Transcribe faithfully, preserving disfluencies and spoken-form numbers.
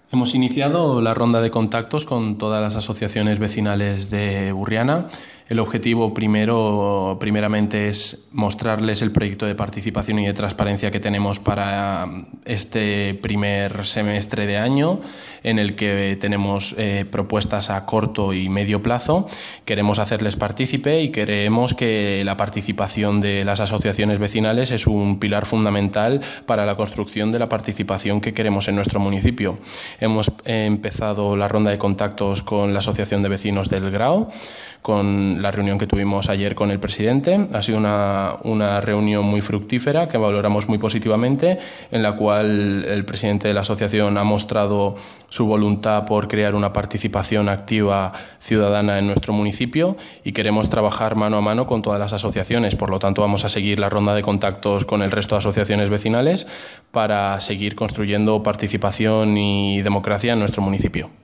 Hemos iniciado la ronda de contactos con todas las asociaciones vecinales de Burriana. El objetivo primero, primeramente es mostrarles el proyecto de participación y de transparencia que tenemos para este primer semestre de año, en el que tenemos eh, propuestas a corto y medio plazo. Queremos hacerles partícipe y creemos que la participación de las asociaciones vecinales es un pilar fundamental para la construcción de la participación que queremos en nuestro municipio. Hemos empezado la ronda de contactos con la Asociación de Vecinos del Grao, con la reunión que tuvimos ayer con el presidente. Ha sido una, una reunión muy fructífera que valoramos muy positivamente, en la cual el presidente de la asociación ha mostrado su voluntad por crear una participación activa ciudadana en nuestro municipio, y queremos trabajar mano a mano con todas las asociaciones. Por lo tanto, vamos a seguir la ronda de contactos con el resto de asociaciones vecinales para seguir construyendo participación y democracia en nuestro municipio.